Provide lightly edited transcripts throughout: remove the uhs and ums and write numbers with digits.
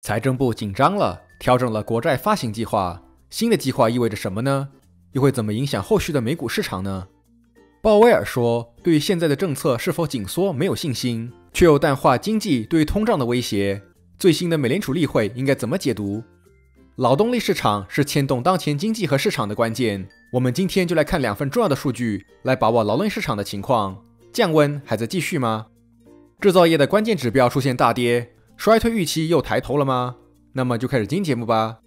财政部紧张了，调整了国债发行计划。新的计划意味着什么呢？又会怎么影响后续的美股市场呢？鲍威尔说，对于现在的政策是否紧缩没有信心，却又淡化经济对于通胀的威胁。最新的美联储例会应该怎么解读？劳动力市场是牵动当前经济和市场的关键。我们今天就来看2份重要的数据，来把握劳动力市场的情况。降温还在继续吗？制造业的关键指标出现大跌，衰退预期又抬头了吗？那么就开始今天节目吧。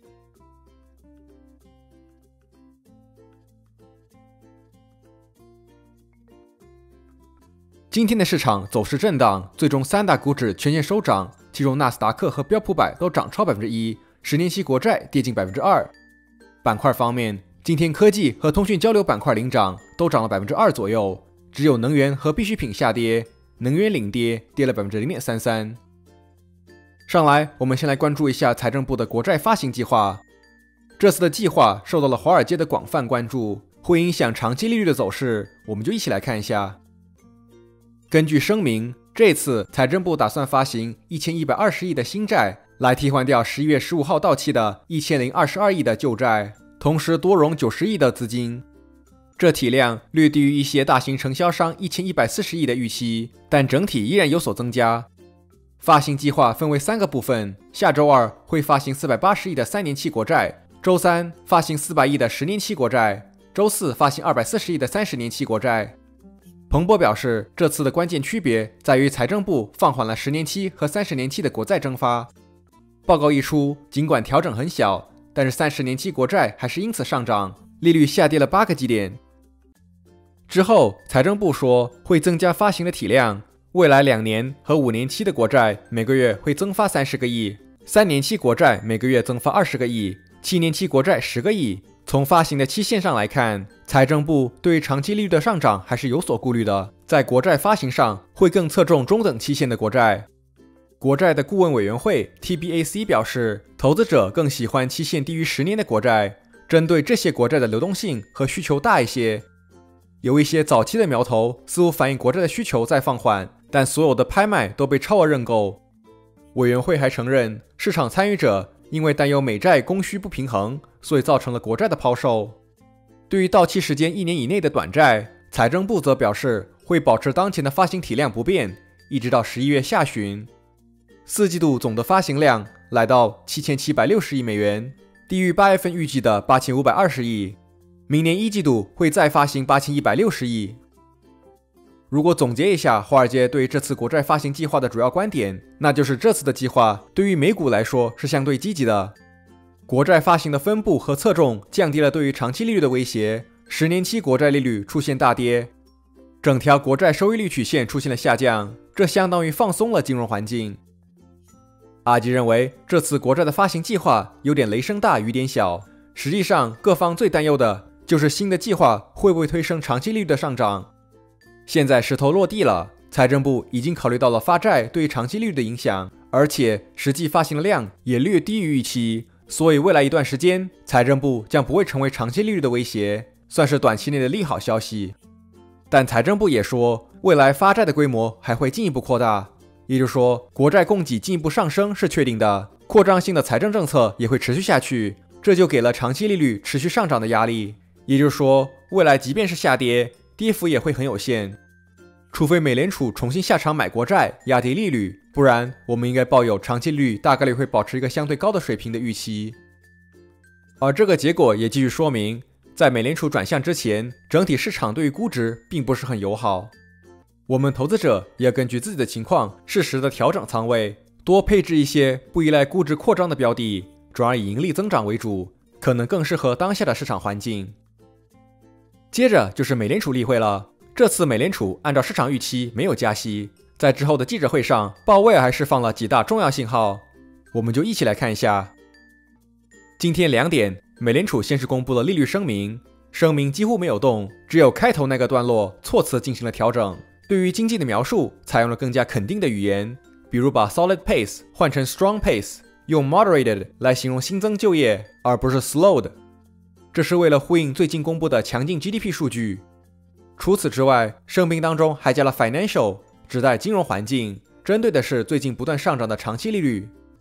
今天的市场走势震荡，最终3大股指全线收涨，其中纳斯达克和标普百都涨超 1%，10年期国债跌近 2%。板块方面，今天科技和通讯交流板块领涨，都涨了 2% 左右，只有能源和必需品下跌，能源领跌，跌了 0.33%。上来，我们先来关注一下财政部的国债发行计划。这次的计划受到了华尔街的广泛关注，会影响长期利率的走势，我们就一起来看一下。根据声明，这次财政部打算发行1120亿的新债，来替换掉11月15号到期的1022亿的旧债，同时多融90亿的资金。这体量略低于一些大型承销商1140亿的预期，但整体依然有所增加。发行计划分为3个部分，下周二会发行480亿的3年期国债，周三发行400亿的10年期国债，周四发行240亿的30年期国债。彭博表示，这次的关键区别在于财政部放缓了10年期和30年期的国债增发。报告一出，尽管调整很小，但是30年期国债还是因此上涨，利率下跌了8个基点。之后，财政部说会增加发行的体量，未来2年和5年期的国债每个月会增发30个亿，3年期国债每个月增发20个亿，7年期国债10个亿。从发行的期限上来看，财政部对于长期利率的上涨还是有所顾虑的，在国债发行上会更侧重中等期限的国债。国债的顾问委员会 TBAC 表示，投资者更喜欢期限低于10年的国债，针对这些国债的流动性和需求大一些。有一些早期的苗头似乎反映国债的需求在放缓，但所有的拍卖都被超额认购。委员会还承认，市场参与者因为担忧美债供需不平衡，所以造成了国债的抛售。对于到期时间1年以内的短债，财政部则表示会保持当前的发行体量不变，一直到11月下旬。4季度总的发行量来到7760亿美元，低于8月份预计的8520亿。明年1季度会再发行8160亿。如果总结一下华尔街对这次国债发行计划的主要观点，那就是这次的计划对于美股来说是相对积极的。国债发行的分布和侧重降低了对于长期利率的威胁，10年期国债利率出现大跌，整条国债收益率曲线出现了下降，这相当于放松了金融环境。阿吉认为，这次国债的发行计划有点雷声大雨点小，实际上各方最担忧的就是新的计划会不会推升长期利率的上涨。现在石头落地了，财政部已经考虑到了发债对长期利率的影响，而且实际发行的量也略低于预期，所以未来一段时间，财政部将不会成为长期利率的威胁，算是短期内的利好消息。但财政部也说，未来发债的规模还会进一步扩大，也就是说，国债供给进一步上升是确定的，扩张性的财政政策也会持续下去，这就给了长期利率持续上涨的压力。也就是说，未来即便是下跌，跌幅也会很有限，除非美联储重新下场买国债压低利率，不然我们应该抱有长期利率大概率会保持一个相对高的水平的预期。而这个结果也继续说明，在美联储转向之前，整体市场对于估值并不是很友好。我们投资者也要根据自己的情况适时的调整仓位，多配置一些不依赖估值扩张的标的，转而以盈利增长为主，可能更适合当下的市场环境。接着就是美联储例会了，这次美联储按照市场预期没有加息，在之后的记者会上，鲍威尔还释放了几大重要信号，我们就一起来看一下。今天2点，美联储先是公布了利率声明，声明几乎没有动，只有开头那个段落措辞进行了调整，对于经济的描述采用了更加肯定的语言，比如把 solid pace 换成 strong pace， 用 moderated 来形容新增就业，而不是 slowed。这是为了呼应最近公布的强劲 GDP 数据。除此之外，声明当中还加了 financial， 指代金融环境，针对的是最近不断上涨的长期利率。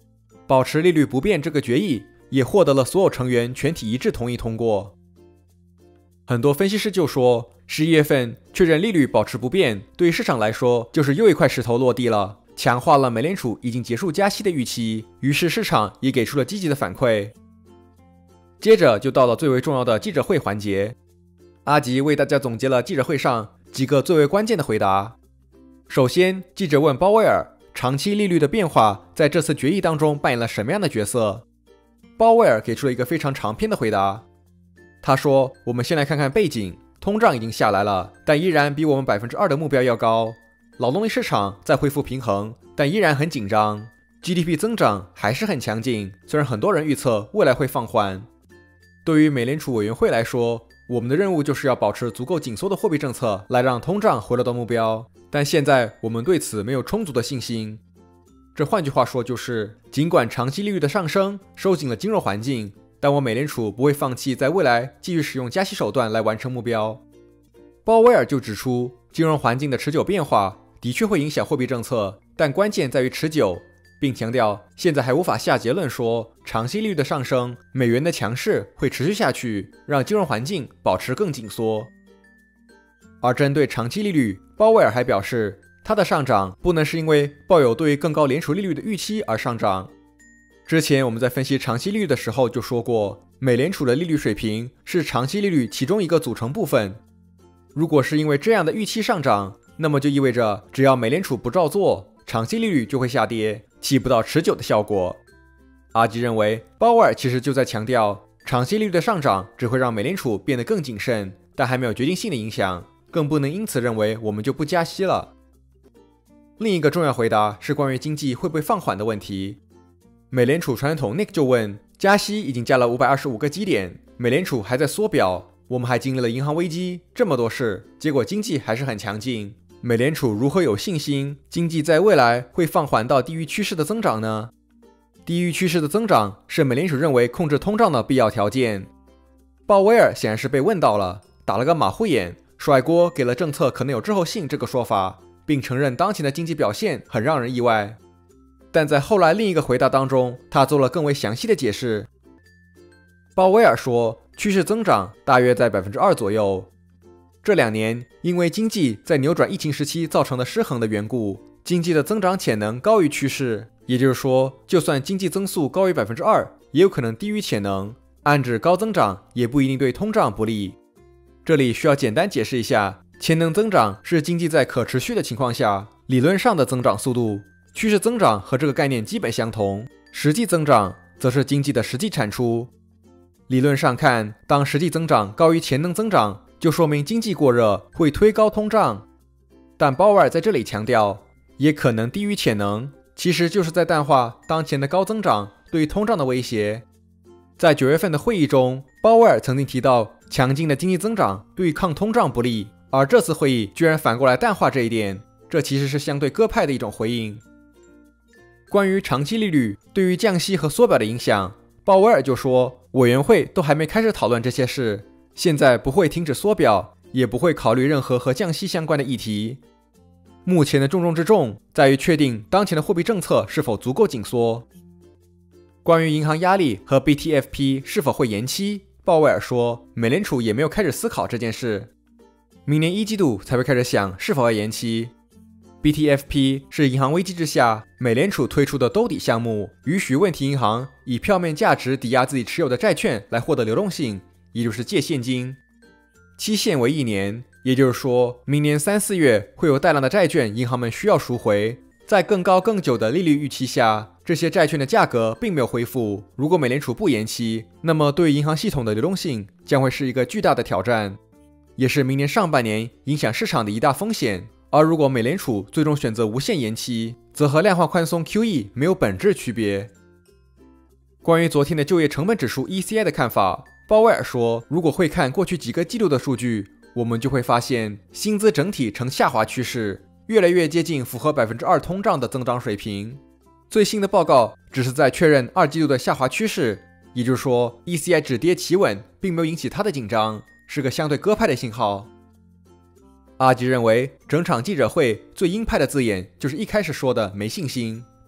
保持利率不变这个决议也获得了所有成员全体一致同意通过。很多分析师就说，11月份确认利率保持不变，对于市场来说就是又一块石头落地了，强化了美联储已经结束加息的预期，于是市场也给出了积极的反馈。接着就到了最为重要的记者会环节，阿吉为大家总结了记者会上几个最为关键的回答。首先，记者问鲍威尔，长期利率的变化在这次决议当中扮演了什么样的角色？鲍威尔给出了一个非常长篇的回答。他说，我们先来看看背景，通胀已经下来了，但依然比我们 2% 的目标要高。劳动力市场在恢复平衡，但依然很紧张。GDP 增长还是很强劲，虽然很多人预测未来会放缓。对于美联储委员会来说，我们的任务就是要保持足够紧缩的货币政策，来让通胀回落到目标。但现在我们对此没有充足的信心。这换句话说就是，尽管长期利率的上升收紧了金融环境，但我美联储不会放弃在未来继续使用加息手段来完成目标。鲍威尔就指出，金融环境的持久变化的确会影响货币政策，但关键在于持久，并强调现在还无法下结论说长期利率的上升、美元的强势会持续下去，让金融环境保持更紧缩。而针对长期利率，鲍威尔还表示，它的上涨不能是因为抱有对更高联储利率的预期而上涨。之前我们在分析长期利率的时候就说过，美联储的利率水平是长期利率其中一个组成部分。如果是因为这样的预期上涨，那么就意味着只要美联储不照做，长期利率就会下跌，起不到持久的效果。阿吉认为，鲍威尔其实就在强调，长期利率的上涨只会让美联储变得更谨慎，但还没有决定性的影响，更不能因此认为我们就不加息了。另一个重要回答是关于经济会不会放缓的问题。美联储传统 Nick 就问，加息已经加了525个基点，美联储还在缩表，我们还经历了银行危机，这么多事，结果经济还是很强劲，美联储如何有信心经济在未来会放缓到低于趋势的增长呢？低于趋势的增长是美联储认为控制通胀的必要条件。鲍威尔显然是被问到了，打了个马虎眼，甩锅给了政策可能有滞后性这个说法，并承认当前的经济表现很让人意外。但在后来另一个回答当中，他做了更为详细的解释。鲍威尔说，趋势增长大约在 2% 左右。这2年因为经济在扭转疫情时期造成的失衡的缘故，经济的增长潜能高于趋势，也就是说，就算经济增速高于 2%， 也有可能低于潜能，暗指高增长也不一定对通胀不利。这里需要简单解释一下，潜能增长是经济在可持续的情况下理论上的增长速度，趋势增长和这个概念基本相同，实际增长则是经济的实际产出。理论上看，当实际增长高于潜能增长，就说明经济过热会推高通胀。但鲍威尔在这里强调，也可能低于潜能，其实就是在淡化当前的高增长对通胀的威胁。在9月份的会议中，鲍威尔曾经提到强劲的经济增长对抗通胀不利，而这次会议居然反过来淡化这一点，这其实是相对鸽派的一种回应。关于长期利率对于降息和缩表的影响，鲍威尔就说，委员会都还没开始讨论这些事，现在不会停止缩表，也不会考虑任何和降息相关的议题。目前的重中之重在于确定当前的货币政策是否足够紧缩。关于银行压力和 BTFP 是否会延期，鲍威尔说，美联储也没有开始思考这件事，明年1季度才会开始想是否要延期。BTFP 是银行危机之下美联储推出的兜底项目，允许问题银行以票面价值抵押自己持有的债券来获得流动性，也就是借现金。期限为1年，也就是说，明年3、4月会有大量的债券银行们需要赎回。在更高更久的利率预期下，这些债券的价格并没有恢复。如果美联储不延期，那么对银行系统的流动性将会是一个巨大的挑战，也是明年上半年影响市场的一大风险。而如果美联储最终选择无限延期，则和量化宽松 QE 没有本质区别。关于昨天的就业成本指数 ECI 的看法，鲍威尔说，如果会看过去几个季度的数据，我们就会发现薪资整体呈下滑趋势，越来越接近符合 2% 通胀的增长水平。最新的报告只是在确认2季度的下滑趋势，也就是说 ECI 止跌企稳，并没有引起他的紧张，是个相对鸽派的信号。阿吉认为，整场记者会最鹰派的字眼就是一开始说的没信心，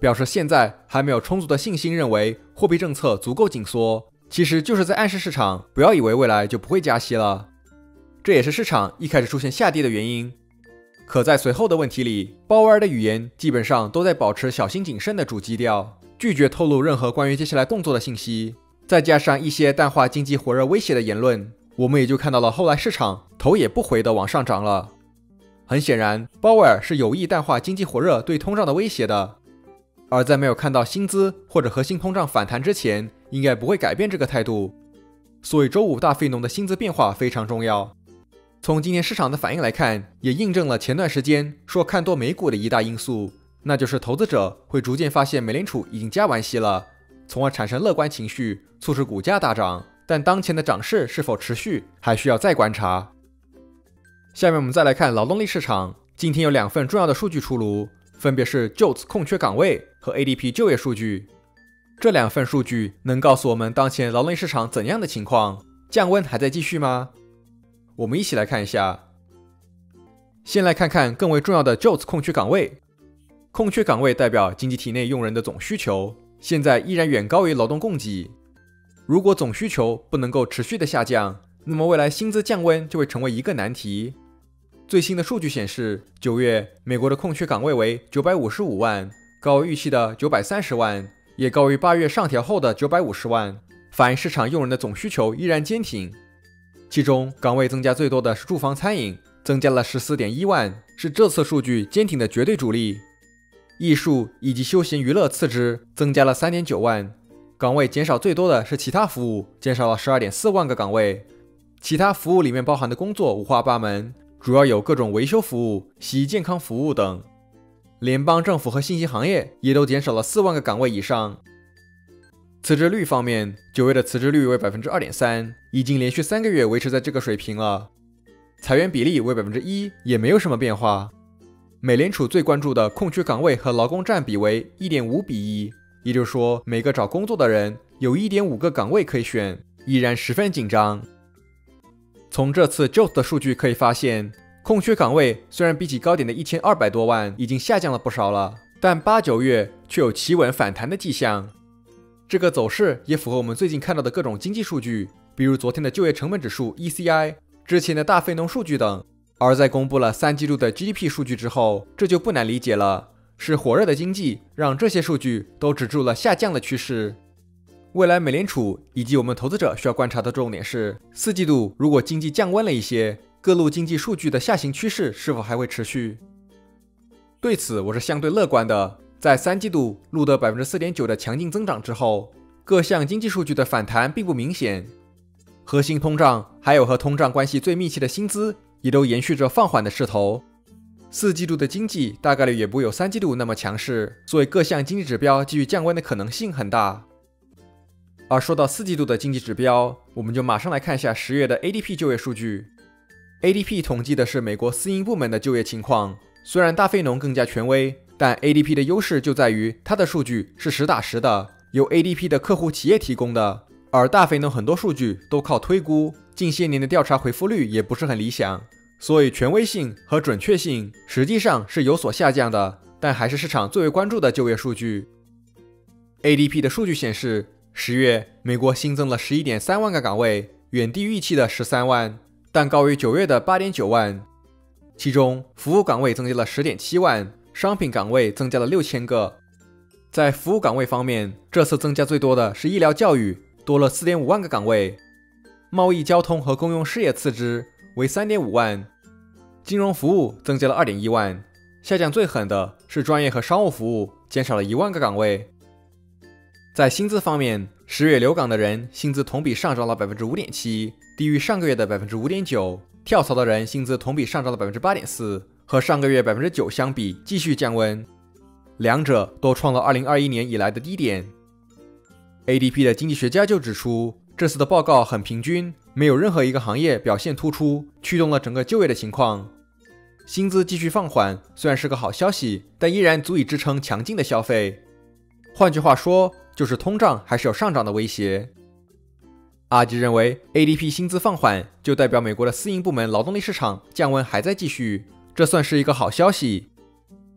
表示现在还没有充足的信心认为货币政策足够紧缩，其实就是在暗示市场不要以为未来就不会加息了。这也是市场一开始出现下跌的原因。可在随后的问题里，鲍威尔的语言基本上都在保持小心谨慎的主基调，拒绝透露任何关于接下来动作的信息。再加上一些淡化经济火热威胁的言论，我们也就看到了后来市场头也不回的往上涨了。很显然，鲍威尔是有意淡化经济火热对通胀的威胁的，而在没有看到薪资或者核心通胀反弹之前，应该不会改变这个态度。所以周五大非农的薪资变化非常重要。从今天市场的反应来看，也印证了前段时间说看多美股的一大因素，那就是投资者会逐渐发现美联储已经加完息了，从而产生乐观情绪，促使股价大涨。但当前的涨势是否持续，还需要再观察。下面我们再来看劳动力市场，今天有2份重要的数据出炉，分别是 JOLTS 空缺岗位和 ADP 就业数据。这2份数据能告诉我们当前劳动力市场怎样的情况？降温还在继续吗？我们一起来看一下。先来看看更为重要的 JOLTS 空缺岗位。空缺岗位代表经济体内用人的总需求，现在依然远高于劳动供给。如果总需求不能够持续的下降，那么未来薪资降温就会成为一个难题。最新的数据显示，9月美国的空缺岗位为955万，高于预期的930万，也高于8月上调后的950万，反映市场用人的总需求依然坚挺。其中岗位增加最多的是住房餐饮，增加了14.1万，是这次数据坚挺的绝对主力。艺术以及休闲娱乐次之，增加了3.9万。岗位减少最多的是其他服务，减少了12.4万个岗位。其他服务里面包含的工作五花八门，主要有各种维修服务、洗衣健康服务等。联邦政府和信息行业也都减少了4万个岗位以上。辞职率方面，9月的辞职率为 2.3%， 已经连续3个月维持在这个水平了。裁员比例为 1%， 也没有什么变化。美联储最关注的空缺岗位和劳工占比为 1.5:1， 也就是说每个找工作的人有 1.5 个岗位可以选，依然十分紧张。从这次 JOLTS 的数据可以发现，空缺岗位虽然比起高点的1200多万已经下降了不少了，但8、9月却有企稳反弹的迹象。这个走势也符合我们最近看到的各种经济数据，比如昨天的就业成本指数 ECI， 之前的大非农数据等。而在公布了3季度的 GDP 数据之后，这就不难理解了，是火热的经济让这些数据都止住了下降的趋势。未来美联储以及我们投资者需要观察的重点是，4季度如果经济降温了一些，各路经济数据的下行趋势是否还会持续？对此我是相对乐观的。在3季度录得 4.9% 的强劲增长之后，各项经济数据的反弹并不明显，核心通胀还有和通胀关系最密切的薪资也都延续着放缓的势头。4季度的经济大概率也不会有3季度那么强势，所以各项经济指标继续降温的可能性很大。而说到4季度的经济指标，我们就马上来看一下10月的 ADP 就业数据。ADP 统计的是美国私营部门的就业情况，虽然大非农更加权威，但 ADP 的优势就在于它的数据是实打实的，由 ADP 的客户企业提供的，而大非农很多数据都靠推估，近些年的调查回复率也不是很理想，所以权威性和准确性实际上是有所下降的，但还是市场最为关注的就业数据。ADP 的数据显示，10月美国新增了 11.3 万个岗位，远低于预期的13万，但高于9月的 8.9 万。其中服务岗位增加了 10.7 万，商品岗位增加了6000个。在服务岗位方面，这次增加最多的是医疗教育，多了 4.5 万个岗位。贸易交通和公用事业次之，为 3.5 万。金融服务增加了 2.1 万。下降最狠的是专业和商务服务，减少了1万个岗位。在薪资方面，10月留岗的人薪资同比上涨了 5.7%， 低于上个月的 5.9%。跳槽的人薪资同比上涨了 8.4%， 和上个月 9% 相比继续降温，两者都创了2021年以来的低点。ADP 的经济学家就指出，这次的报告很平均，没有任何一个行业表现突出，驱动了整个就业的情况。薪资继续放缓虽然是个好消息，但依然足以支撑强劲的消费。换句话说，就是通胀还是有上涨的威胁。阿吉认为 ADP 薪资放缓就代表美国的私营部门劳动力市场降温还在继续，这算是一个好消息。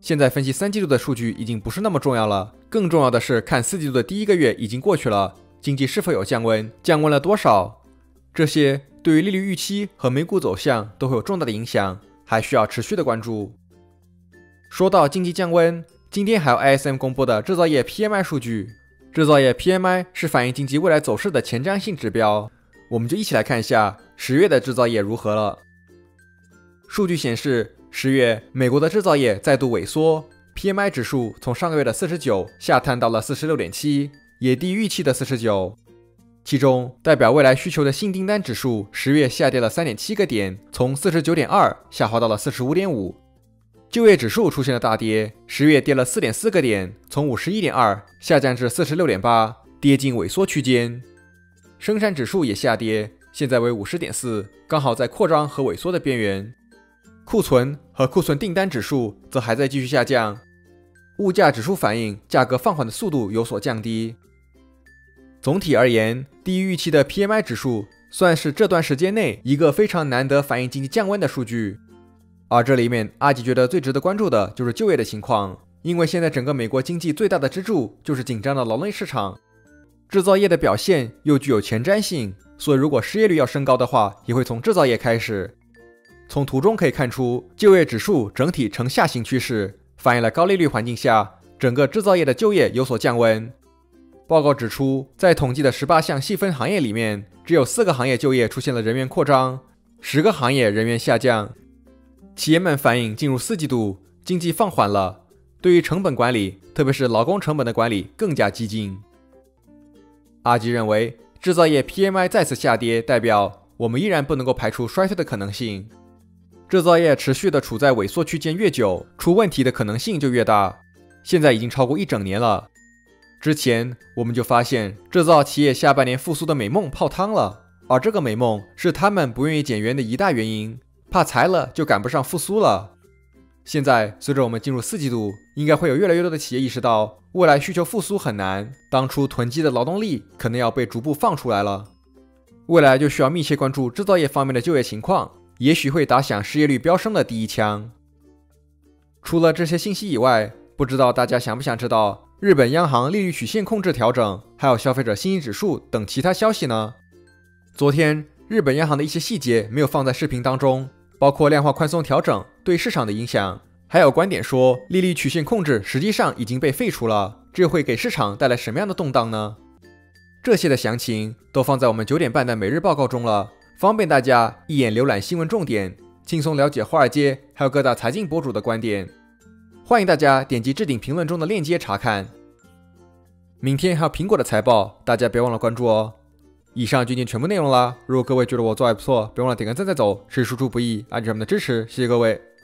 现在分析3季度的数据已经不是那么重要了，更重要的是看4季度的第1个月已经过去了，经济是否有降温，降温了多少，这些对于利率预期和美股走向都会有重大的影响，还需要持续的关注。说到经济降温，今天还有 ISM 公布的制造业 PMI 数据，制造业 PMI 是反映经济未来走势的前瞻性指标，我们就一起来看一下10月的制造业如何了。数据显示，10月美国的制造业再度萎缩， PMI 指数从上个月的49下探到了 46.7， 也低于预期的49。其中代表未来需求的新订单指数10月下跌了 3.7 个点，从 49.2 下滑到了 45.5。 就业指数出现了大跌，10月跌了 4.4 个点，从 51.2 下降至 46.8， 跌进萎缩区间。生产指数也下跌，现在为 50.4， 刚好在扩张和萎缩的边缘。库存和库存订单指数则还在继续下降，物价指数反映价格放缓的速度有所降低。总体而言，低于预期的 PMI 指数算是这段时间内一个非常难得反映经济降温的数据。而这里面阿吉觉得最值得关注的就是就业的情况，因为现在整个美国经济最大的支柱就是紧张的劳动力市场，制造业的表现又具有前瞻性，所以如果失业率要升高的话，也会从制造业开始。从图中可以看出，就业指数整体呈下行趋势，反映了高利率环境下整个制造业的就业有所降温。报告指出，在统计的18项细分行业里面，只有4个行业就业出现了人员扩张，10个行业人员下降。企业们反映进入4季度经济放缓了，对于成本管理，特别是劳工成本的管理更加激进。阿吉认为，制造业 PMI 再次下跌，代表我们依然不能够排除衰退的可能性。制造业持续的处在萎缩区间越久，出问题的可能性就越大。现在已经超过1整年了。之前我们就发现制造企业下半年复苏的美梦泡汤了，而这个美梦是他们不愿意减员的一大原因，怕裁了就赶不上复苏了。现在随着我们进入4季度，应该会有越来越多的企业意识到未来需求复苏很难，当初囤积的劳动力可能要被逐步放出来了。未来就需要密切关注制造业方面的就业情况，也许会打响失业率飙升的第一枪。除了这些信息以外，不知道大家想不想知道日本央行利率曲线控制调整，还有消费者信心指数等其他消息呢？昨天日本央行的一些细节没有放在视频当中，包括量化宽松调整对市场的影响，还有观点说利率曲线控制实际上已经被废除了，这会给市场带来什么样的动荡呢？这些的详情都放在我们9点半的每日报告中了，方便大家一眼浏览新闻重点，轻松了解华尔街还有各大财经博主的观点。欢迎大家点击置顶评论中的链接查看。明天还有苹果的财报，大家别忘了关注哦。以上就已经全部内容啦，如果各位觉得我做还不错，别忘了点个赞再走，是输出不易，按照我们的支持，谢谢各位。